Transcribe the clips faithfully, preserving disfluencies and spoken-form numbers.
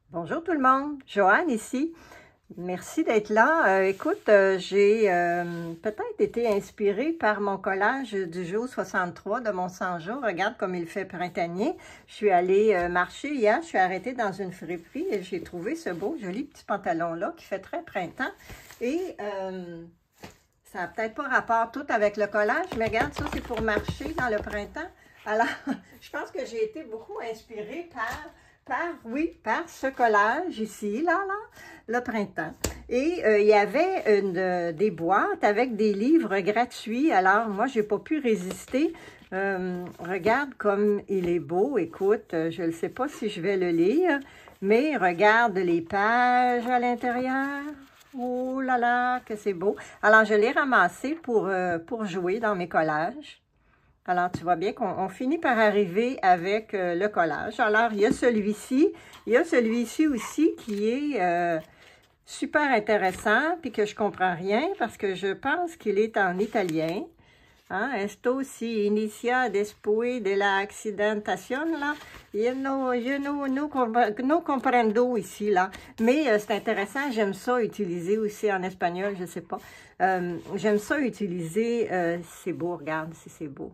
Bonjour tout le monde, Joanne ici. Merci d'être là. Euh, écoute, euh, j'ai euh, peut-être été inspirée par mon collage du jour soixante-trois de mon cent jours. Regarde comme il fait printanier. Je suis allée euh, marcher hier, je suis arrêtée dans une friperie et j'ai trouvé ce beau, joli petit pantalon-là qui fait très printemps. Et euh, ça n'a peut-être pas rapport tout avec le collage, mais regarde, ça c'est pour marcher dans le printemps. Alors, je pense que j'ai été beaucoup inspirée par... Par, oui, par ce collage ici, là, là, le printemps. Et euh, il y avait une, euh, des boîtes avec des livres gratuits. Alors, moi, je n'ai pas pu résister. Euh, regarde comme il est beau. Écoute, euh, je ne sais pas si je vais le lire, mais regarde les pages à l'intérieur. Oh là là, que c'est beau. Alors, je l'ai ramassé pour, euh, pour jouer dans mes collages. Alors, tu vois bien qu'on finit par arriver avec euh, le collage. Alors, il y a celui-ci. Il y a celui-ci aussi qui est euh, super intéressant, puis que je comprends rien, parce que je pense qu'il est en italien. Hein? Esto si inicia después de la accidentación, là. Yo no, yo no, no, no comprendo ici, là. Mais euh, c'est intéressant, j'aime ça utiliser aussi en espagnol, je sais pas. Euh, j'aime ça utiliser, euh, c'est beau, regarde si c'est beau.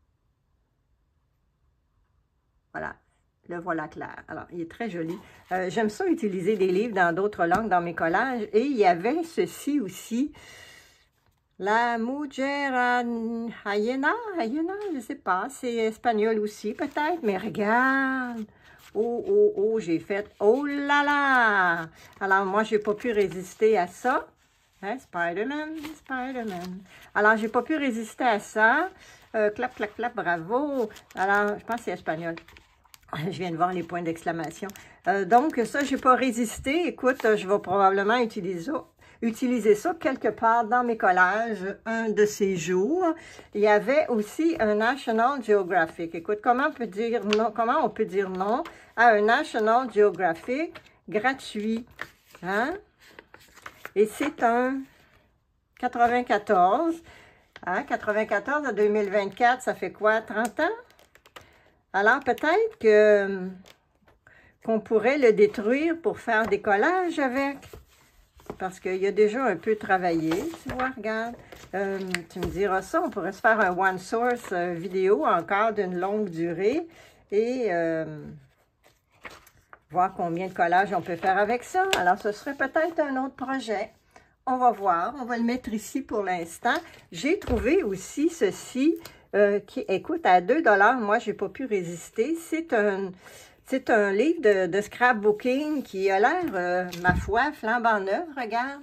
Voilà, le voilà clair. Alors, il est très joli. Euh, J'aime ça utiliser des livres dans d'autres langues dans mes collages. Et il y avait ceci aussi. La mujer hyena, hyena, je ne sais pas. C'est espagnol aussi peut-être, mais regarde. Oh, oh, oh, j'ai fait, oh là là. Alors, moi, je n'ai pas pu résister à ça. Hein, Spider-Man, Spider-Man. Alors, j'ai pas pu résister à ça. Euh, clap, clap, clap, bravo. Alors, je pense que c'est espagnol. Je viens de voir les points d'exclamation. Euh, donc, ça, je n'ai pas résisté. Écoute, je vais probablement utiliser ça, utiliser ça quelque part dans mes collages un de ces jours. Il y avait aussi un National Geographic. Écoute, comment on peut dire non, comment on peut dire non à un National Geographic gratuit? Hein? Et c'est un quatre-vingt-quatorze. Hein? quatre-vingt-quatorze à deux mille vingt-quatre, ça fait quoi? trente ans? Alors, peut-être que qu'on pourrait le détruire pour faire des collages avec. Parce qu'il a déjà un peu travaillé. Tu vois, regarde. Euh, tu me diras ça. On pourrait se faire un one source euh, vidéo encore d'une longue durée. Et euh, voir combien de collages on peut faire avec ça. Alors, ce serait peut-être un autre projet. On va voir. On va le mettre ici pour l'instant. J'ai trouvé aussi ceci. Euh, qui, écoute, à deux dollars, moi, je n'ai pas pu résister. C'est un, c'est un livre de, de scrapbooking qui a l'air, euh, ma foi, flambant neuf, regarde.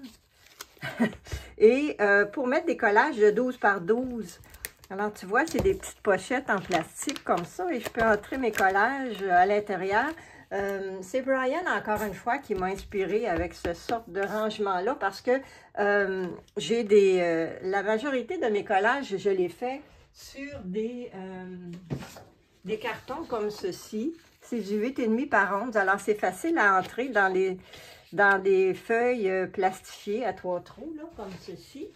Et euh, pour mettre des collages de douze par douze. Alors, tu vois, c'est des petites pochettes en plastique comme ça et je peux entrer mes collages à l'intérieur. Euh, c'est Brian, encore une fois, qui m'a inspiré avec ce sorte de rangement-là parce que euh, j'ai des... Euh, la majorité de mes collages, je les fais sur des, euh, des cartons comme ceci. C'est du huit virgule cinq par onze. Alors, c'est facile à entrer dans, les, dans des feuilles euh, plastifiées à trois trous, là, comme ceci.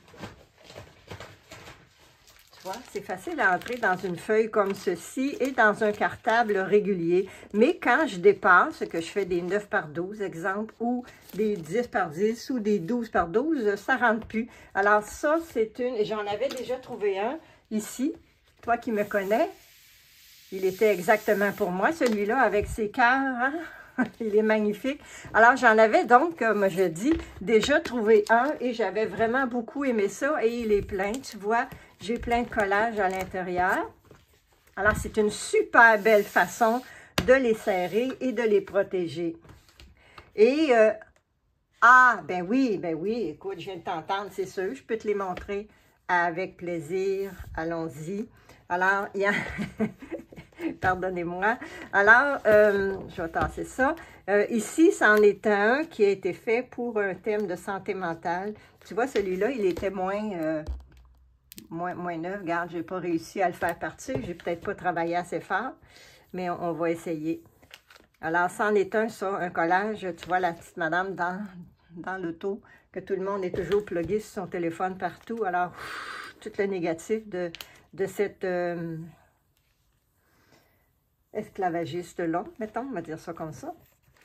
Tu vois, c'est facile à entrer dans une feuille comme ceci et dans un cartable régulier. Mais quand je dépasse, que je fais des neuf par douze, exemple, ou des dix par dix ou des douze par douze, ça ne rentre plus. Alors, ça, c'est une... J'en avais déjà trouvé un. Ici, toi qui me connais, il était exactement pour moi, celui-là, avec ses cœurs, hein? Il est magnifique. Alors, j'en avais donc, comme je dis, déjà trouvé un et j'avais vraiment beaucoup aimé ça et il est plein, tu vois, j'ai plein de collages à l'intérieur. Alors, c'est une super belle façon de les serrer et de les protéger. Et, euh, ah, ben oui, ben oui, écoute, je viens de t'entendre, c'est sûr, je peux te les montrer. Avec plaisir, allons-y. Alors, il y a... Pardonnez-moi. Alors, euh, je vais tasser ça. Euh, ici, c'en est un qui a été fait pour un thème de santé mentale. Tu vois, celui-là, il était moins, euh, moins, moins neuf. Regarde, je n'ai pas réussi à le faire partir. J'ai peut-être pas travaillé assez fort, mais on, on va essayer. Alors, c'en est un, ça, un collage. Tu vois, la petite madame dans, dans l'auto, que tout le monde est toujours plugué sur son téléphone partout. Alors, pff, tout le négatif de, de cette euh, esclavagiste-là, mettons, on va dire ça comme ça.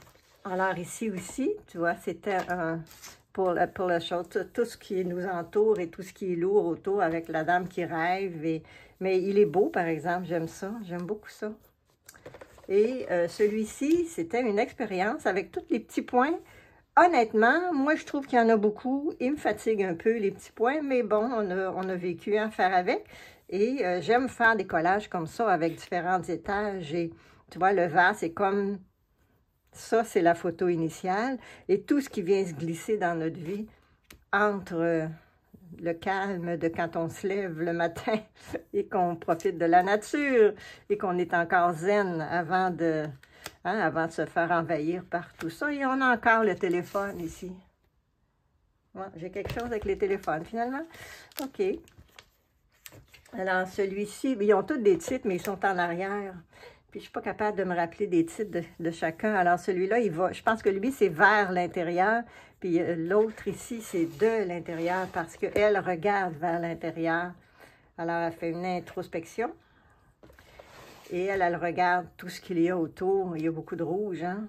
Alors ici aussi, tu vois, c'était un... Pour, le, pour le show, tout, tout ce qui nous entoure et tout ce qui est lourd autour avec la dame qui rêve. Et, mais il est beau, par exemple, j'aime ça, j'aime beaucoup ça. Et euh, celui-ci, c'était une expérience avec tous les petits points. Honnêtement, moi, je trouve qu'il y en a beaucoup. Il me fatigue un peu, les petits points, mais bon, on a, on a vécu à faire avec. Et euh, j'aime faire des collages comme ça avec différents étages. Et tu vois, le vert, c'est comme... Ça, c'est la photo initiale. Et tout ce qui vient se glisser dans notre vie entre le calme de quand on se lève le matin et qu'on profite de la nature et qu'on est encore zen avant de, hein, avant de se faire envahir par tout ça. Et on a encore le téléphone ici. Ouais, j'ai quelque chose avec les téléphones, finalement. OK. Alors, celui-ci, ils ont tous des titres, mais ils sont en arrière. Puis, je ne suis pas capable de me rappeler des titres de, de chacun. Alors, celui-là, il va, je pense que lui, c'est vers l'intérieur. Puis, l'autre ici, c'est de l'intérieur parce qu'elle regarde vers l'intérieur. Alors, elle fait une introspection. Et elle, elle regarde tout ce qu'il y a autour. Il y a beaucoup de rouge, hein?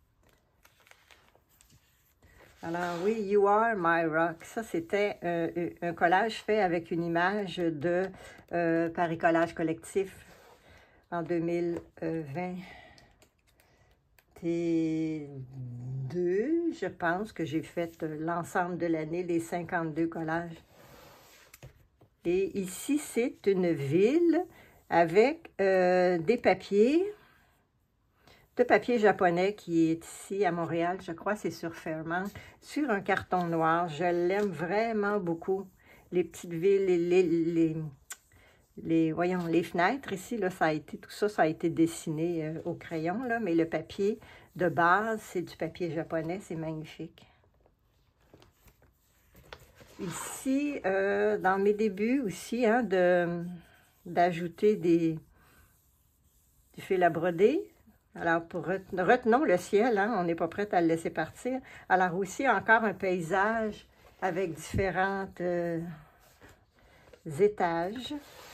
Alors, oui, You Are My Rock. Ça, c'était euh, un collage fait avec une image de euh, Paris Collage Collectif. En deux mille vingt et deux, je pense que j'ai fait l'ensemble de l'année, les cinquante-deux collages. Et ici, c'est une ville avec euh, des papiers, de papier japonais qui est ici à Montréal, je crois, c'est sur Fairmont, sur un carton noir. Je l'aime vraiment beaucoup. Les petites villes, les... les, les Les, voyons, les fenêtres ici, là, ça a été, tout ça, ça a été dessiné euh, au crayon, là, mais le papier de base, c'est du papier japonais, c'est magnifique. Ici, euh, dans mes débuts aussi, hein, de, d'ajouter des, du fil à broder. Alors, pour retenons le ciel, hein, on n'est pas prêt à le laisser partir. Alors aussi, encore un paysage avec différents euh, étages.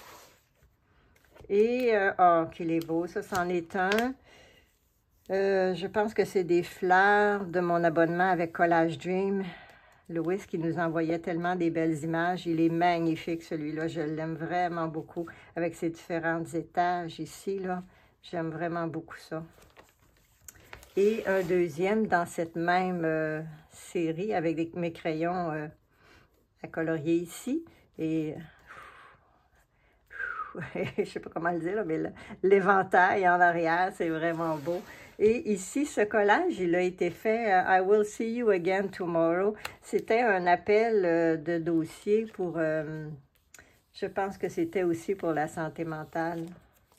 Et, euh, oh, qu'il est beau, ça, c'en est un. Euh, je pense que c'est des fleurs de mon abonnement avec Collage Dream. Louis qui nous envoyait tellement des belles images. Il est magnifique, celui-là. Je l'aime vraiment beaucoup avec ses différents étages ici, là. J'aime vraiment beaucoup ça. Et un deuxième dans cette même euh, série avec des, mes crayons euh, à colorier ici. Et... je ne sais pas comment le dire, là, mais l'éventail en arrière, c'est vraiment beau. Et ici, ce collage, il a été fait euh, « I will see you again tomorrow ». C'était un appel euh, de dossier pour, euh, je pense que c'était aussi pour la santé mentale.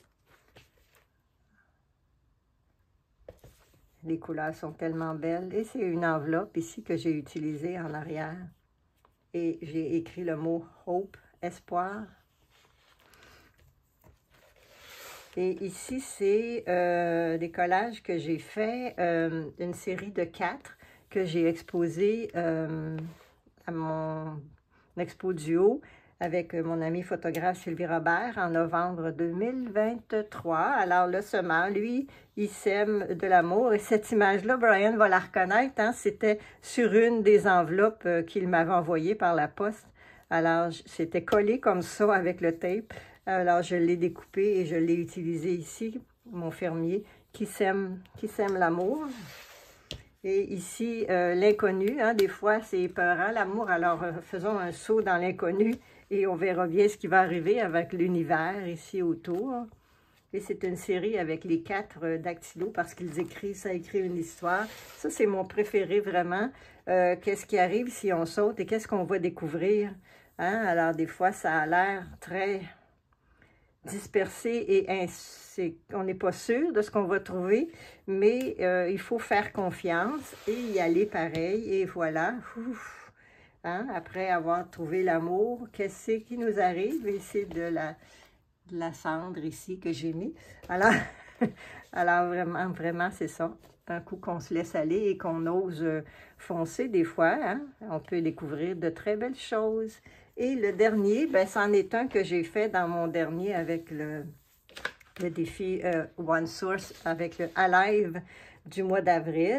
Les couleurs sont tellement belles. Et c'est une enveloppe ici que j'ai utilisée en arrière. Et j'ai écrit le mot « Hope », espoir. Et ici, c'est euh, des collages que j'ai fait, euh, une série de quatre que j'ai exposé euh, à mon expo duo avec mon ami photographe Sylvie Robert en novembre deux mille vingt-trois. Alors, le semeur, lui, il sème de l'amour. Et cette image-là, Brian va la reconnaître, hein, c'était sur une des enveloppes euh, qu'il m'avait envoyées par la poste. Alors, c'était collé comme ça avec le tape. Alors, je l'ai découpé et je l'ai utilisé ici, mon fermier, qui sème, qui sème l'amour. Et ici, euh, l'inconnu, hein, des fois, c'est épeurant, l'amour. Alors, euh, faisons un saut dans l'inconnu et on verra bien ce qui va arriver avec l'univers ici autour. Et c'est une série avec les quatre euh, dactylos parce qu'ils écrivent, ça écrit une histoire. Ça, c'est mon préféré vraiment. Euh, qu'est-ce qui arrive si on saute et qu'est-ce qu'on va découvrir? Hein? Alors, des fois, ça a l'air très... dispersé et on n'est pas sûr de ce qu'on va trouver, mais euh, il faut faire confiance et y aller pareil. Et voilà, ouf, hein, après avoir trouvé l'amour, qu'est-ce qui nous arrive? Et c'est de la, de la cendre ici que j'ai mis. Alors, alors vraiment, vraiment, c'est ça. Un coup qu'on se laisse aller et qu'on ose foncer des fois, hein, on peut découvrir de très belles choses. Et le dernier, ben, c'en est un que j'ai fait dans mon dernier avec le, le défi euh, One Source, avec le Alive du mois d'avril.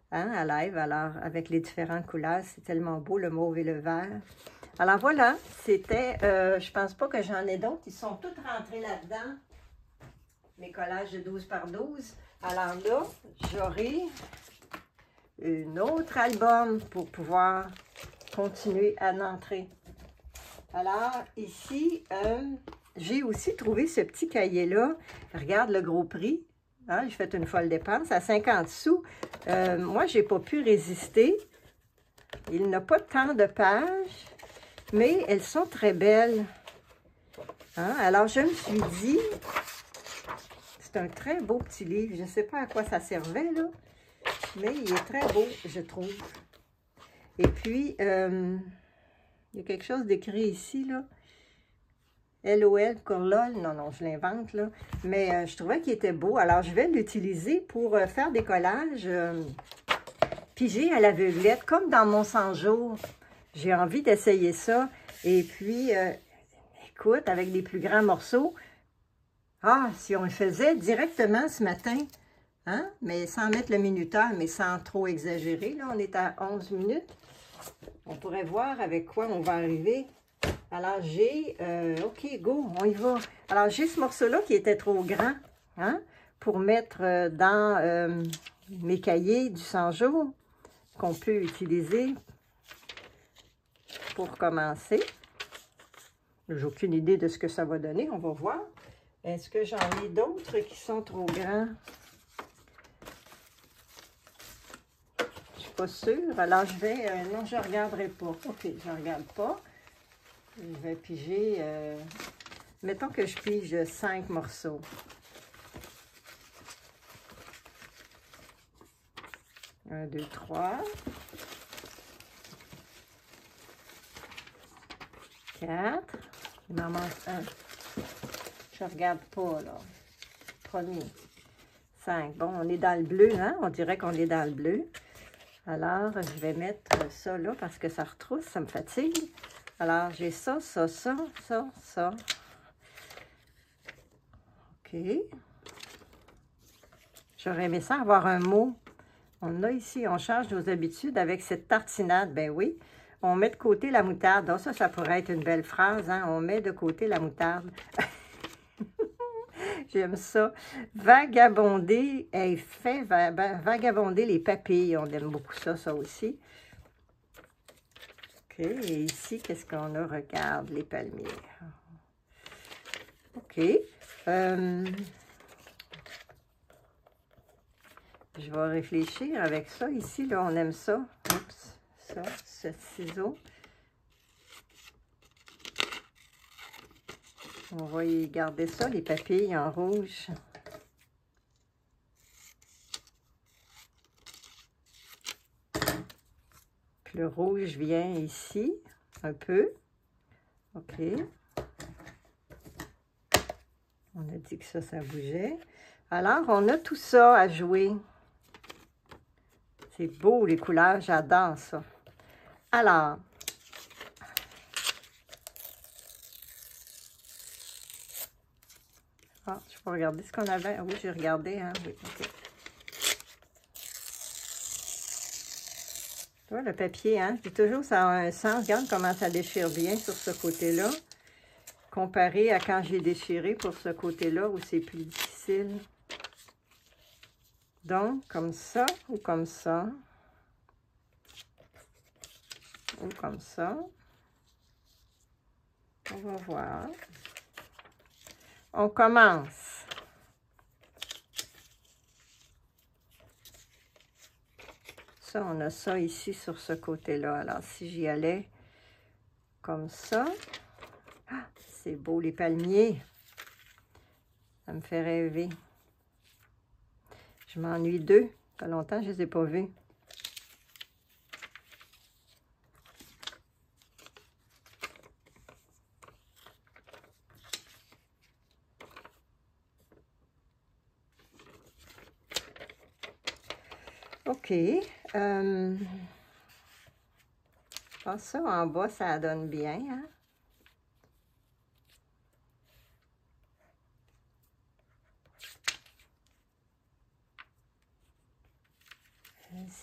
hein, à live. Alors, avec les différentes couleurs, c'est tellement beau, le mauve et le vert. Alors voilà, c'était, euh, je pense pas que j'en ai d'autres. Ils sont tous rentrés là-dedans. Mes collages de douze par douze. Alors là, j'aurai un autre album pour pouvoir continuer à entrer. Alors, ici, euh, j'ai aussi trouvé ce petit cahier-là. Regarde le gros prix. Hein, j'ai fait une folle dépense à cinquante sous. Euh, moi, je n'ai pas pu résister. Il n'a pas tant de pages, mais elles sont très belles. Hein? Alors, je me suis dit, c'est un très beau petit livre. Je ne sais pas à quoi ça servait, là, mais il est très beau, je trouve. Et puis, euh, il y a quelque chose d'écrit ici, là. L O L, Corlol, non, non, je l'invente, là. Mais euh, je trouvais qu'il était beau. Alors, je vais l'utiliser pour euh, faire des collages euh, pigés à l'aveuglette, comme dans mon cent-jours. J'ai envie d'essayer ça. Et puis, euh, écoute, avec des plus grands morceaux. Ah, si on le faisait directement ce matin, hein? Mais sans mettre le minuteur, mais sans trop exagérer. Là, on est à onze minutes. On pourrait voir avec quoi on va arriver. Alors, j'ai... Euh, OK, go, on y va. Alors, j'ai ce morceau-là qui était trop grand, hein, pour mettre euh, dans euh, mes cahiers du cent-jours qu'on peut utiliser pour commencer. J'ai aucune idée de ce que ça va donner, on va voir. Est-ce que j'en ai d'autres qui sont trop grands? Je suis pas sûre. Alors, je vais... Euh, non, je ne regarderai pas. OK, je ne regarde pas. Je vais piger... Euh, mettons que je pige cinq morceaux. Un, deux, trois. Quatre. Il m'en manque un. Je ne regarde pas, là. Premier. Cinq. Bon, on est dans le bleu, hein? On dirait qu'on est dans le bleu. Alors, je vais mettre ça là parce que ça retrousse, ça me fatigue. Alors, j'ai ça, ça, ça, ça, ça. OK. J'aurais aimé ça avoir un mot. On a ici, on change nos habitudes avec cette tartinade. Ben oui. On met de côté la moutarde. Donc ça, ça pourrait être une belle phrase, hein? On met de côté la moutarde. J'aime ça. Vagabonder, elle fait va, va, vagabonder les papilles. On aime beaucoup ça, ça aussi. OK, et ici, qu'est-ce qu'on a? Regarde, les palmiers. OK. Euh, je vais réfléchir avec ça. Ici, là, on aime ça. Oups, ça, ce ciseau. On va y garder ça, les papilles en rouge. Puis le rouge vient ici, un peu. OK. On a dit que ça, ça bougeait. Alors, on a tout ça à jouer. C'est beau, les couleurs, j'adore ça. Alors, ah, je peux regarder ce qu'on avait. Ah oui, j'ai regardé, hein? Oui, OK. Tu vois, le papier, hein? Puis toujours, ça a un sens. Regarde comment ça déchire bien sur ce côté-là. Comparé à quand j'ai déchiré pour ce côté-là où c'est plus difficile. Donc, comme ça ou comme ça. Ou comme ça. On va voir. On commence. Ça, on a ça ici sur ce côté-là. Alors, si j'y allais comme ça. Ah, c'est beau, les palmiers. Ça me fait rêver. Je m'ennuie d'eux. Ça fait longtemps que je ne les ai pas vus. OK. Euh, je pense que ça, en bas, ça donne bien, hein?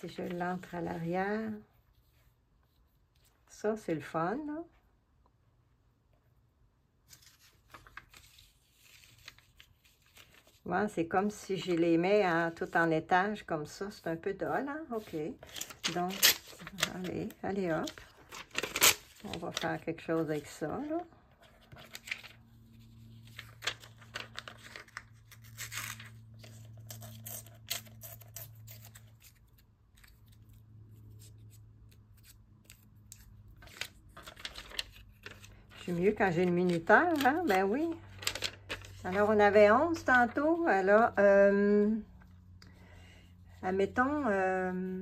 si je l'entre à l'arrière, ça c'est le fun, là. Ouais, c'est comme si je les mets en, tout en étage comme ça. C'est un peu dole, hein? OK. Donc, allez, allez hop. On va faire quelque chose avec ça, là. Je suis mieux quand j'ai le minuteur, hein? Ben oui. Alors, on avait onze tantôt. Alors, euh, admettons, euh,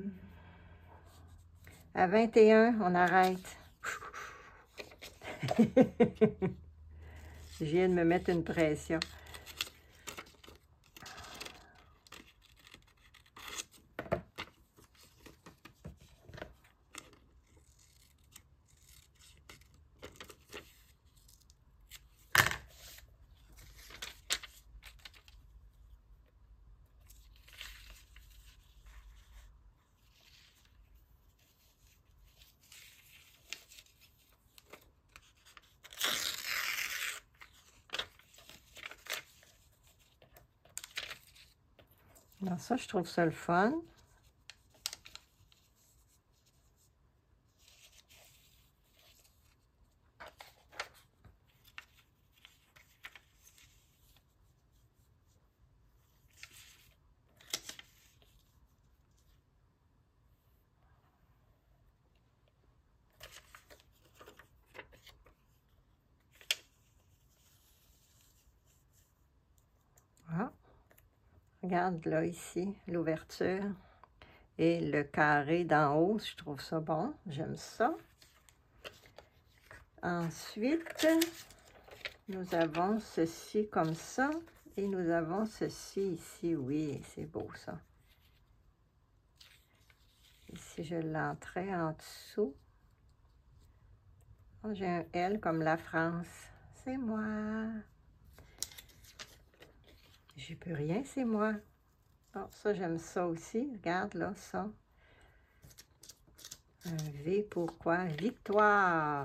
à vingt et un, on arrête. Je viens de me mettre une pression. Alors ça, je trouve ça le fun. Ah, regarde là, ici, l'ouverture et le carré d'en haut. Je trouve ça bon. J'aime ça. Ensuite, nous avons ceci comme ça. Et nous avons ceci ici. Oui, c'est beau ça. Et si je l'entrais en dessous, oh, j'ai un L comme la France. C'est moi. J'y peux rien, c'est moi. Oh, ça, j'aime ça aussi. Regarde là, ça. Un V, pourquoi? Victoire.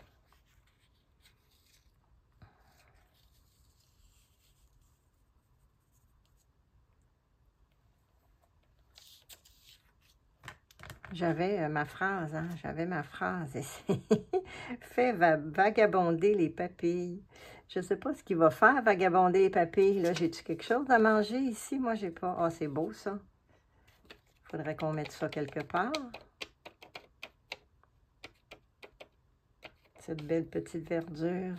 J'avais euh, ma phrase, hein? J'avais ma phrase ici. Fait va vagabonder les papilles. Je ne sais pas ce qu'il va faire, vagabonder les papilles. Là, j'ai-tu quelque chose à manger ici? Moi, j'ai pas. Ah, c'est beau, ça. Il faudrait qu'on mette ça quelque part. Cette belle petite verdure.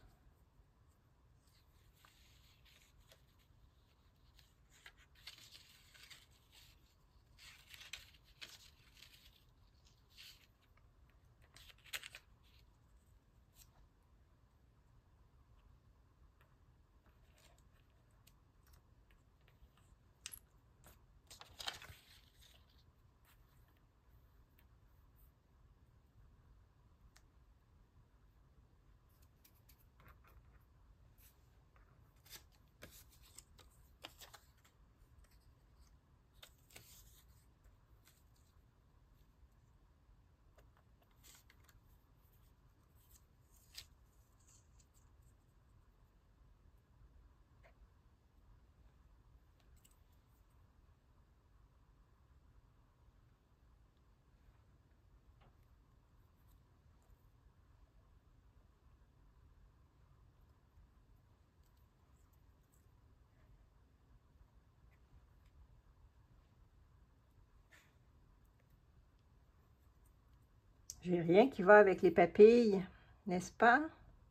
J'ai rien qui va avec les papilles, n'est-ce pas?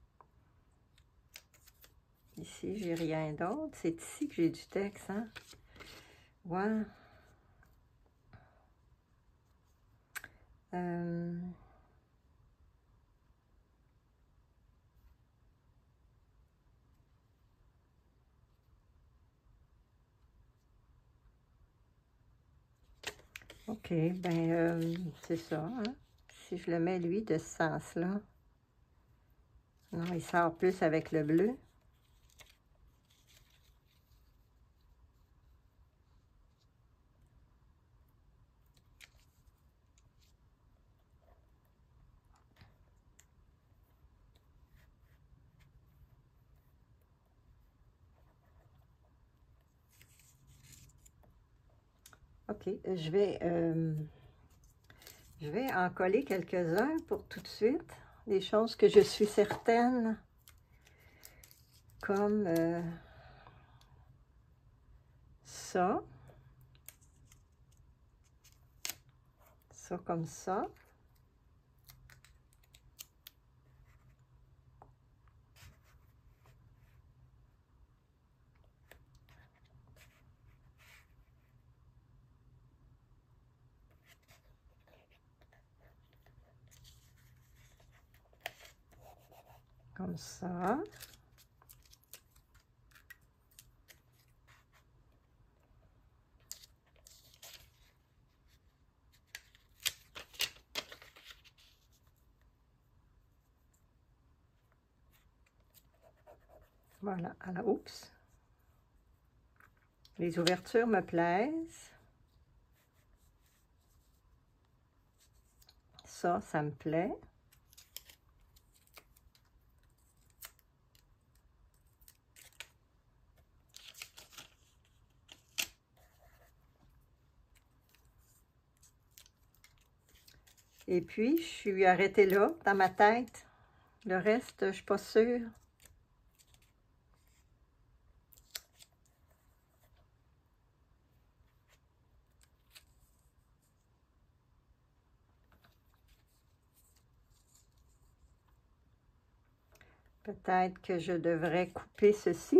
Ici, j'ai rien d'autre. C'est ici que j'ai du texte, hein? Ouais. Euh... OK, ben euh, c'est ça, hein? Si je le mets, lui, de ce sens-là. Non, il sort plus avec le bleu. OK, je vais, euh, je vais en coller quelques-uns pour tout de suite. Des choses que je suis certaine, comme euh, ça. Ça comme ça. Comme ça. Voilà, alors, oups. Les ouvertures me plaisent. Ça, ça me plaît. Et puis, je suis arrêtée là, dans ma tête. Le reste, je ne suis pas sûre. Peut-être que je devrais couper ceci.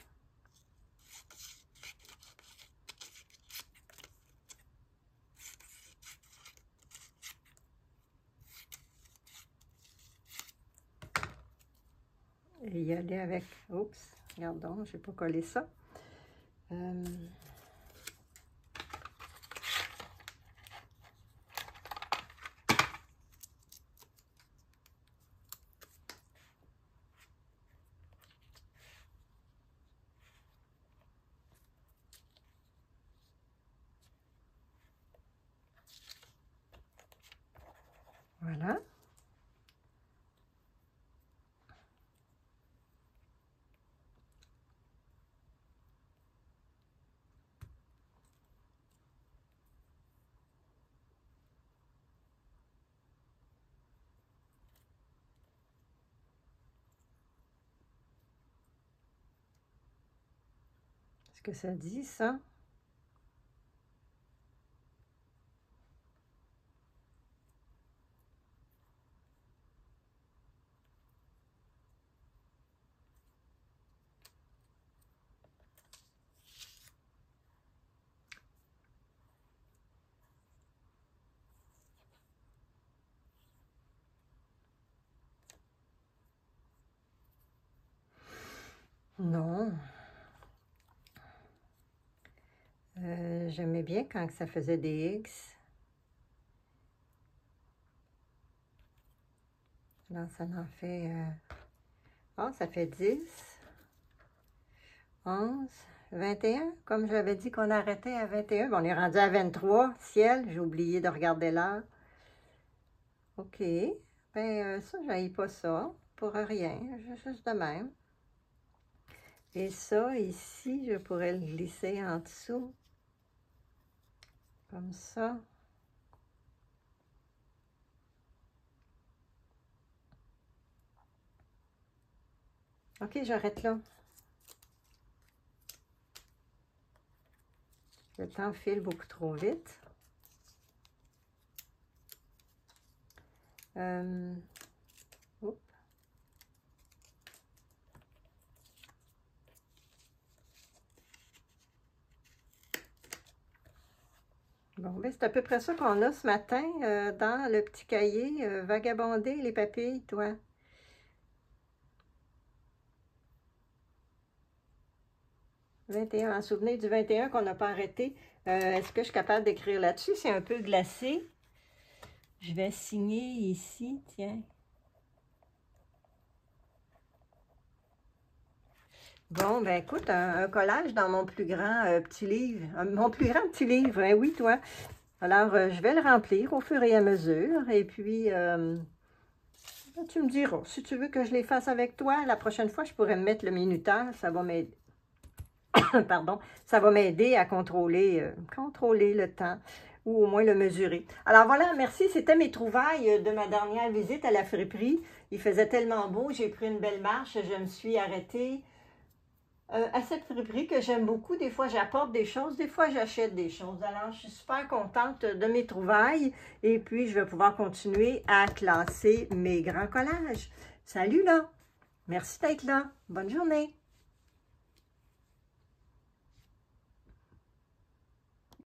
Et y aller avec... Oups, regardons, je n'ai pas collé ça. Euh... Voilà. Est-ce que ça dit, ça? Non. Euh, j'aimais bien quand ça faisait des X. Là, ça en fait... Euh... Oh, ça fait dix, onze, vingt et un. Comme j'avais dit qu'on arrêtait à vingt et un. Bon, on est rendu à vingt-trois. Ciel, j'ai oublié de regarder l'heure. OK. Ben, euh, ça, j'haïs pas ça. Pour rien. Juste de même. Et ça, ici, je pourrais le glisser en dessous. Comme ça. OK, j'arrête là. Le temps file beaucoup trop vite. Euh... Oups. Bon, ben c'est à peu près ça qu'on a ce matin euh, dans le petit cahier euh, Vagabonder les papilles, toi. vingt et un, en souvenir du vingt et un qu'on n'a pas arrêté. Euh, Est-ce que je suis capable d'écrire là-dessus? C'est un peu glacé. Je vais signer ici, tiens. Bon, ben écoute, un, un collage dans mon plus grand euh, petit livre. Un, mon plus grand petit livre, hein, oui, toi. Alors, euh, je vais le remplir au fur et à mesure. Et puis, euh, tu me diras, si tu veux que je les fasse avec toi, la prochaine fois, je pourrais me mettre le minuteur. Ça va m'aider. pardon, ça va m'aider à contrôler, euh, contrôler le temps, ou au moins le mesurer. Alors voilà, merci, c'était mes trouvailles de ma dernière visite à la friperie. Il faisait tellement beau, j'ai pris une belle marche, je me suis arrêtée euh, à cette friperie que j'aime beaucoup. Des fois, j'apporte des choses, des fois, j'achète des choses. Alors, je suis super contente de mes trouvailles et puis, je vais pouvoir continuer à classer mes grands collages. Salut là! Merci d'être là. Bonne journée!